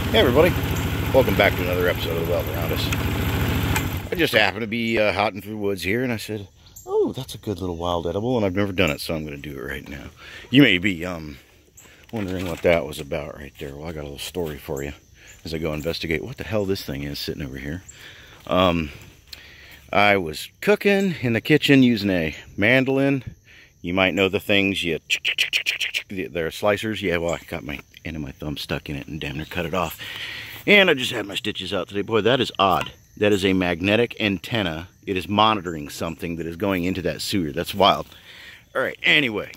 Hey everybody, welcome back to another episode of The World Around Us. I just happened to be hotting through the woods here, and I said, oh, that's a good little wild edible, and I've never done it, so I'm going to do it right now. You may be wondering what that was about right there. Well, I got a little story for you as I go investigate what the hell this thing is sitting over here. I was cooking in the kitchen using a mandolin. You might know the things, they're slicers. Yeah, well, I got my end of my thumb stuck in it and damn near cut it off. And I just had my stitches out today. Boy, that is odd. That is a magnetic antenna. It is monitoring something that is going into that sewer. That's wild. All right, anyway.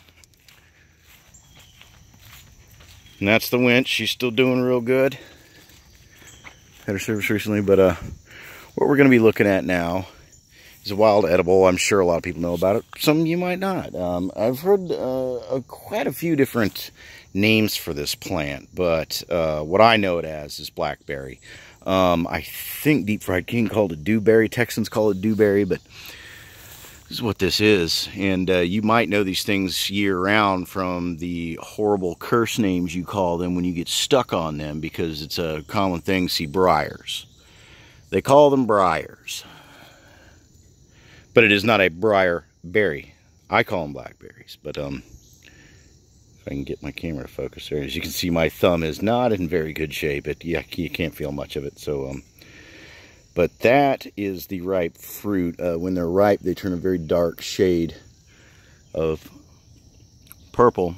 And that's the winch. She's still doing real good. Had her service recently, but what we're going to be looking at now is a wild edible. I'm sure a lot of people know about it. Some of you might not. I've heard quite a few different names for this plant, but what I know it as is blackberry. I think Deep Fried King called it dewberry. Texans call it dewberry, but this is what this is. And you might know these things year-round from the horrible curse names you call them when you get stuck on them, because it's a common thing. See, briars. They call them briars. But it is not a briar berry. I call them blackberries. But if I can get my camera to focus there, as you can see, my thumb is not in very good shape. You can't feel much of it. So, but that is the ripe fruit. When they're ripe, they turn a very dark shade of purple,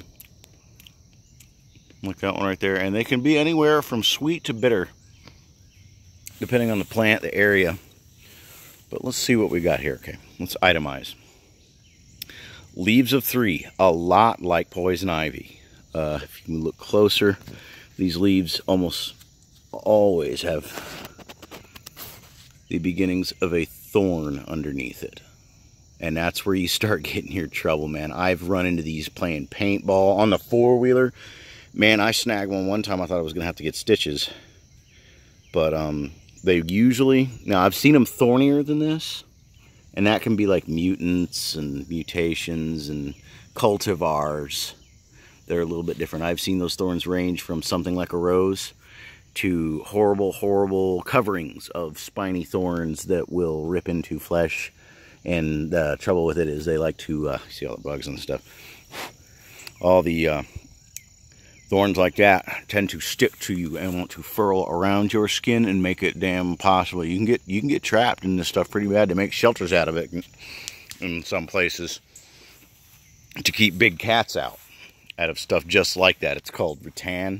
like that one right there. And they can be anywhere from sweet to bitter, depending on the plant, the area. But let's see what we got here. Okay, let's itemize. Leaves of 3, a lot like poison ivy. If you look closer, these leaves almost always have the beginnings of a thorn underneath it. And that's where you start getting your trouble, man. I've run into these playing paintball on the four-wheeler. Man, I snagged one time. I thought I was going to have to get stitches. But they usually, now I've seen them thornier than this, and that can be like mutants and mutations and cultivars. They're a little bit different. I've seen those thorns range from something like a rose to horrible, horrible coverings of spiny thorns that will rip into flesh. And the trouble with it is they like to, see all the bugs and stuff. All the thorns like that tend to stick to you and want to furl around your skin and make it damn impossible. You can get trapped in this stuff pretty bad. They make shelters out of it in some places to keep big cats out of stuff just like that. It's called rattan,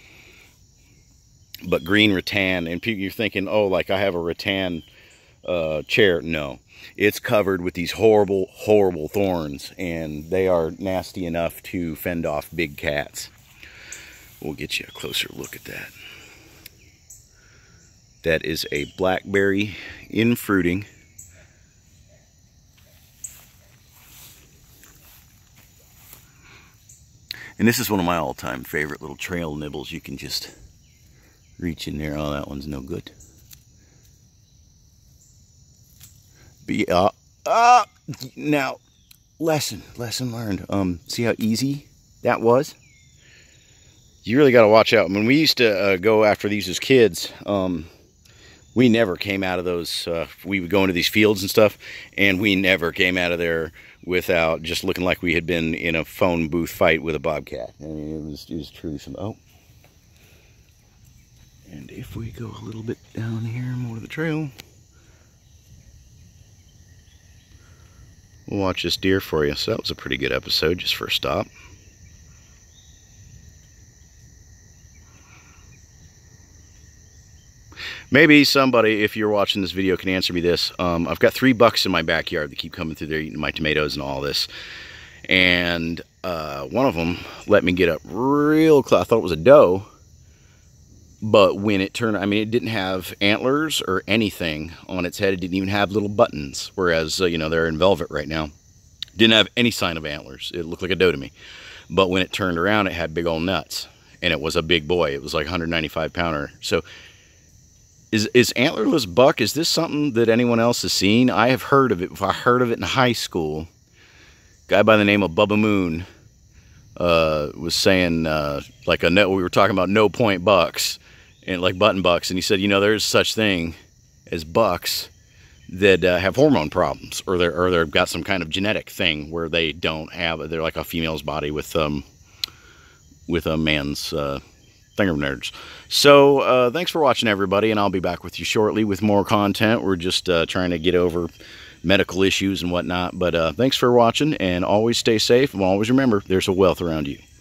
but green rattan. And people, you're thinking, oh, like I have a rattan chair. No, it's covered with these horrible, horrible thorns, and they are nasty enough to fend off big cats. We'll get you a closer look at that. That is a blackberry in fruiting. And this is one of my all-time favorite little trail nibbles. You can just reach in there. Oh, that one's no good. Now, lesson learned. See how easy that was? You really got to watch out. When we used to go after these as kids, we never came out of those. We would go into these fields and stuff, and we never came out of there without just looking like we had been in a phone booth fight with a bobcat. I mean, it was truly some. Oh, and if we go a little bit down here more to the trail, we'll watch this deer for you. So that was a pretty good episode just for a stop. Maybe somebody, if you're watching this video, can answer me this. I've got 3 bucks in my backyard that keep coming through there eating my tomatoes and all this. And one of them let me get up real close. I thought it was a doe. But when it turned, I mean, it didn't have antlers or anything on its head. It didn't even have little buttons. Whereas, you know, they're in velvet right now. Didn't have any sign of antlers. It looked like a doe to me. But when it turned around, it had big old nuts. And it was a big boy. It was like a 195 pounder. So Is antlerless buck, is this something that anyone else has seen? I have heard of it. I heard of it in high school. A guy by the name of Bubba Moon was saying, we were talking about no point bucks. and like button bucks, and he said, you know, there's such thing as bucks that have hormone problems, or they've got some kind of genetic thing where they don't have, they're like a female's body with a man's finger nerds. So thanks for watching, everybody, and I'll be back with you shortly with more content. We're just trying to get over medical issues and whatnot, but thanks for watching, and always stay safe, and always remember there's a wealth around you.